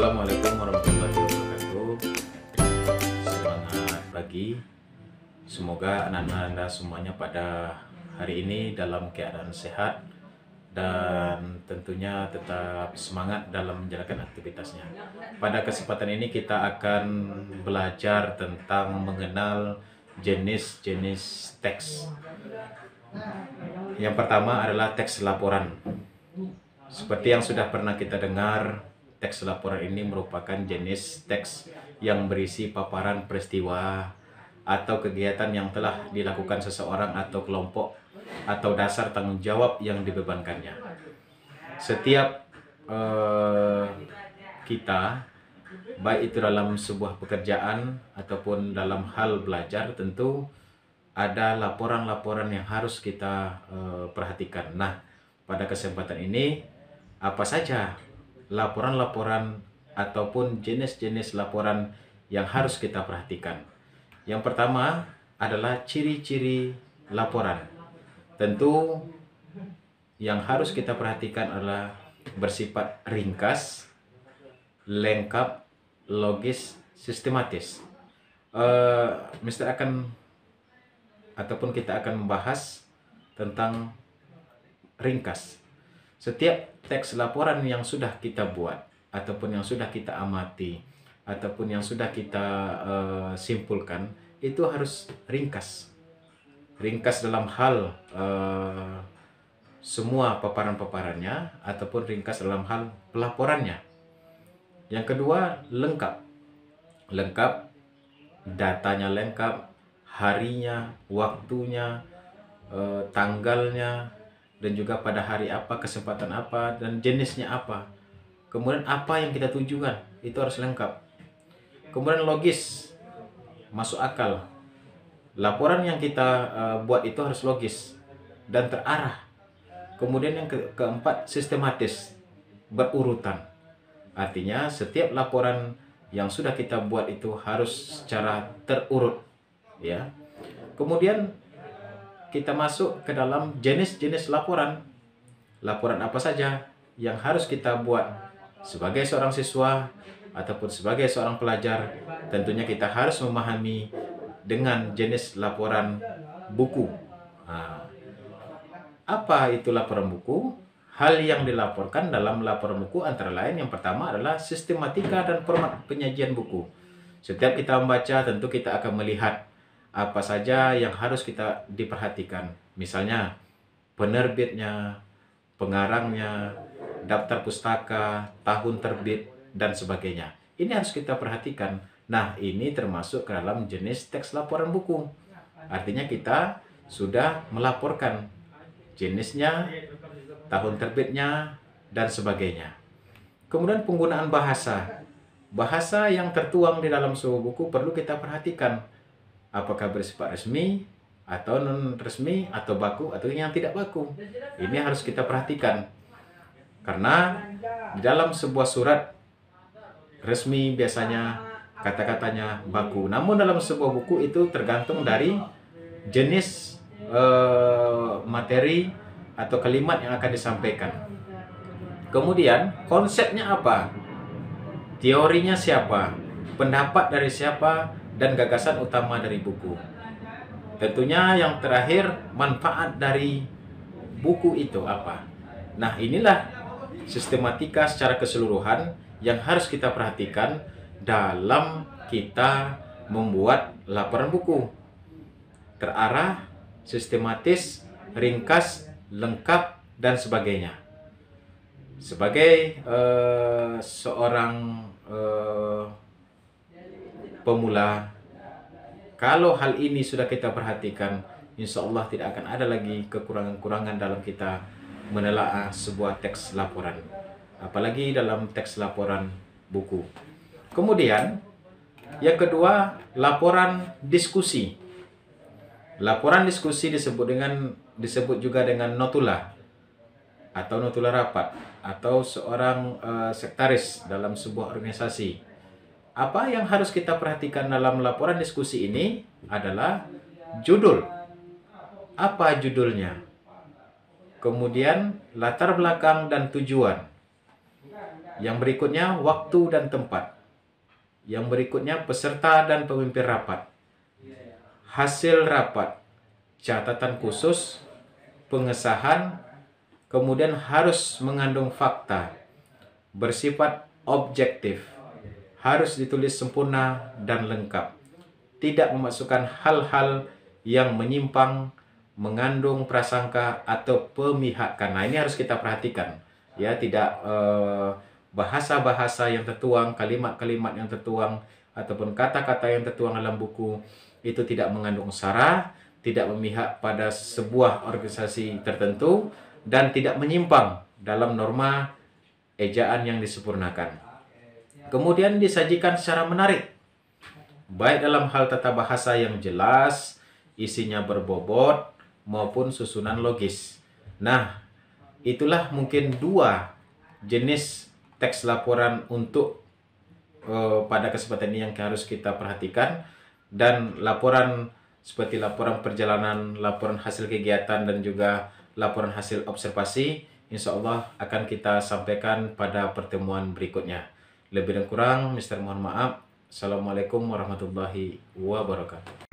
Assalamualaikum warahmatullahi wabarakatuh. Semangat pagi. Semoga anak-anak Anda semuanya pada hari ini dalam keadaan sehat dan tentunya tetap semangat dalam menjalankan aktivitasnya. Pada kesempatan ini kita akan belajar tentang mengenal jenis-jenis teks. Yang pertama adalah teks laporan. Seperti yang sudah pernah kita dengar, teks laporan ini merupakan jenis teks yang berisi paparan peristiwa atau kegiatan yang telah dilakukan seseorang atau kelompok atau dasar tanggung jawab yang dibebankannya. Setiap kita, baik itu dalam sebuah pekerjaan ataupun dalam hal belajar, tentu ada laporan-laporan yang harus kita perhatikan. Nah, pada kesempatan ini, apa saja laporan-laporan ataupun jenis-jenis laporan yang harus kita perhatikan? Yang pertama adalah ciri-ciri laporan. Tentu yang harus kita perhatikan adalah bersifat ringkas, lengkap, logis, sistematis. Mister akan ataupun kita akan membahas tentang ringkas. Setiap teks laporan yang sudah kita buat ataupun yang sudah kita amati ataupun yang sudah kita simpulkan itu harus ringkas. Ringkas dalam hal semua paparan-paparannya ataupun ringkas dalam hal pelaporannya. Yang kedua, lengkap. Lengkap, datanya lengkap, harinya, waktunya, tanggalnya, dan juga pada hari apa, kesempatan apa, dan jenisnya apa. Kemudian apa yang kita tujukan, itu harus lengkap. Kemudian logis, masuk akal. Laporan yang kita buat itu harus logis dan terarah. Kemudian yang keempat, sistematis, berurutan. Artinya setiap laporan yang sudah kita buat itu harus secara terurut, ya. Kemudian kita masuk ke dalam jenis-jenis laporan. Laporan apa saja yang harus kita buat sebagai seorang siswa ataupun sebagai seorang pelajar. Tentunya kita harus memahami dengan jenis laporan buku. Nah, apa itu laporan buku? Hal yang dilaporkan dalam laporan buku antara lain yang pertama adalah sistematika dan format penyajian buku. Setiap kita membaca tentu kita akan melihat apa saja yang harus kita diperhatikan. Misalnya penerbitnya, pengarangnya, daftar pustaka, tahun terbit, dan sebagainya. Ini harus kita perhatikan. Nah, ini termasuk ke dalam jenis teks laporan buku. Artinya kita sudah melaporkan jenisnya, tahun terbitnya, dan sebagainya. Kemudian penggunaan bahasa. Bahasa yang tertuang di dalam sebuah buku perlu kita perhatikan. Apakah bersifat resmi, atau non-resmi, atau baku, atau yang tidak baku. Ini harus kita perhatikan. Karena di dalam sebuah surat resmi biasanya kata-katanya baku. Namun dalam sebuah buku itu tergantung dari jenis materi atau kalimat yang akan disampaikan. Kemudian konsepnya apa? Teorinya siapa? Pendapat dari siapa? Dan gagasan utama dari buku. Tentunya yang terakhir, manfaat dari buku itu apa? Nah, inilah sistematika secara keseluruhan yang harus kita perhatikan dalam kita membuat laporan buku. Terarah, sistematis, ringkas, lengkap, dan sebagainya. Sebagai seorang pemula, kalau hal ini sudah kita perhatikan, insya Allah tidak akan ada lagi kekurangan-kekurangan dalam kita menelaah sebuah teks laporan, apalagi dalam teks laporan buku. Kemudian yang kedua, laporan diskusi. Laporan diskusi disebut juga dengan notula atau notula rapat atau seorang sekretaris dalam sebuah organisasi. Apa yang harus kita perhatikan dalam laporan diskusi ini adalah judul. Apa judulnya? Kemudian latar belakang dan tujuan. Yang berikutnya waktu dan tempat. Yang berikutnya peserta dan pemimpin rapat. Hasil rapat, catatan khusus, pengesahan, kemudian harus mengandung fakta, bersifat objektif, harus ditulis sempurna dan lengkap, tidak memasukkan hal-hal yang menyimpang, mengandung prasangka atau pemihakan. Nah, ini harus kita perhatikan, ya, tidak bahasa-bahasa yang tertuang, kalimat-kalimat yang tertuang, ataupun kata-kata yang tertuang dalam buku itu tidak mengandung sara, tidak memihak pada sebuah organisasi tertentu, dan tidak menyimpang dalam norma ejaan yang disempurnakan. Kemudian disajikan secara menarik, baik dalam hal tata bahasa yang jelas, isinya berbobot, maupun susunan logis. Nah, itulah mungkin 2 jenis teks laporan untuk pada kesempatan ini yang harus kita perhatikan. Dan laporan seperti laporan perjalanan, laporan hasil kegiatan, dan juga laporan hasil observasi, insya Allah akan kita sampaikan pada pertemuan berikutnya. Lebih dan kurang, Mister mohon maaf. Assalamualaikum warahmatullahi wabarakatuh.